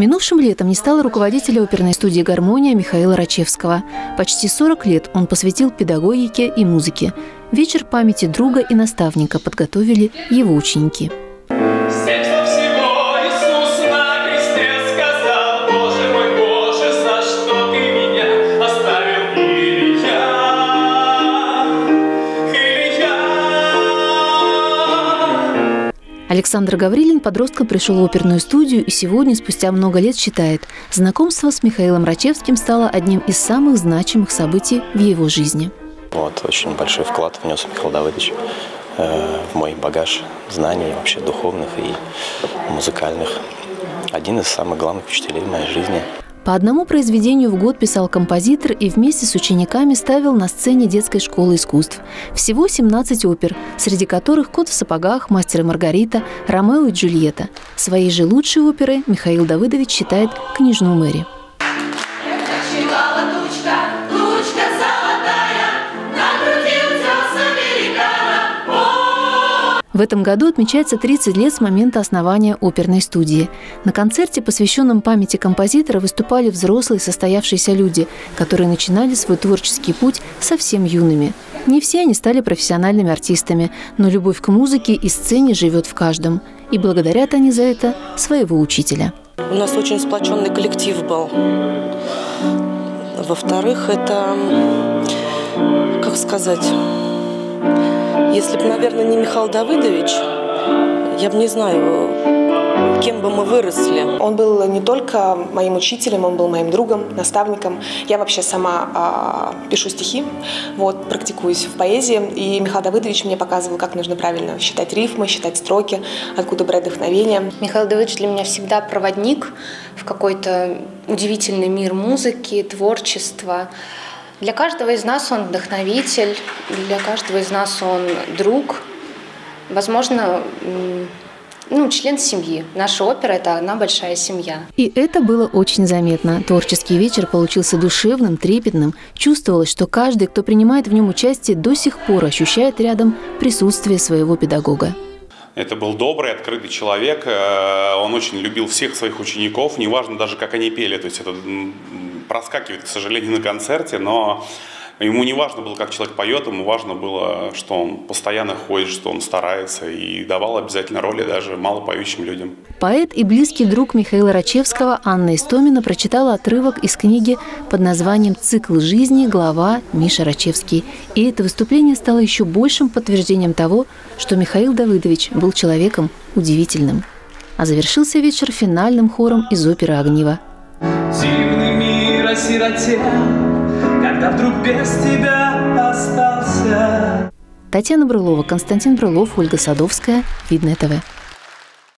Минувшим летом не стало руководителя оперной студии «Гармония» Михаила Рачевского. Почти 40 лет он посвятил педагогике и музыке. Вечер памяти друга и наставника подготовили его ученики. Александр Гаврилин подростком пришел в оперную студию и сегодня, спустя много лет, считает, знакомство с Михаилом Рачевским стало одним из самых значимых событий в его жизни. Очень большой вклад внес Михаил Давыдович в мой багаж знаний, вообще духовных и музыкальных. Один из самых главных учителей в моей жизни. По одному произведению в год писал композитор и вместе с учениками ставил на сцене детской школы искусств. Всего 17 опер, среди которых «Кот в сапогах», «Мастер и Маргарита», «Ромео и Джульетта». Своей же лучшей оперой Михаил Давыдович считает «Княжну Мэри». В этом году отмечается 30 лет с момента основания оперной студии. На концерте, посвященном памяти композитора, выступали взрослые состоявшиеся люди, которые начинали свой творческий путь совсем юными. Не все они стали профессиональными артистами, но любовь к музыке и сцене живет в каждом. И благодарят они за это своего учителя. У нас очень сплоченный коллектив был. Во-вторых, это, как сказать... Если бы, наверное, не Михаил Давыдович, я бы не знаю, кем бы мы выросли. Он был не только моим учителем, он был моим другом, наставником. Я вообще сама пишу стихи, практикуюсь в поэзии. И Михаил Давыдович мне показывал, как нужно правильно считать рифмы, считать строки, откуда брать вдохновение. Михаил Давыдович для меня всегда проводник в какой-то удивительный мир музыки, творчества. Для каждого из нас он вдохновитель, для каждого из нас он друг, возможно, член семьи. Наша опера – это одна большая семья. И это было очень заметно. Творческий вечер получился душевным, трепетным. Чувствовалось, что каждый, кто принимает в нем участие, до сих пор ощущает рядом присутствие своего педагога. Это был добрый, открытый человек. Он очень любил всех своих учеников, неважно даже, как они пели. То есть это проскакивает, к сожалению, на концерте, но ему не важно было, как человек поет, ему важно было, что он постоянно ходит, что он старается и давал обязательно роли даже малопоющим людям. Поэт и близкий друг Михаила Рачевского Анна Истомина прочитала отрывок из книги под названием «Цикл жизни. Глава Миша Рачевский». И это выступление стало еще большим подтверждением того, что Михаил Давыдович был человеком удивительным. А завершился вечер финальным хором из оперы «Огниво». Зимний мир осиротел, когда вдруг без тебя остался. Татьяна Брылова, Константин Брылов, Ольга Садовская. Видное ТВ.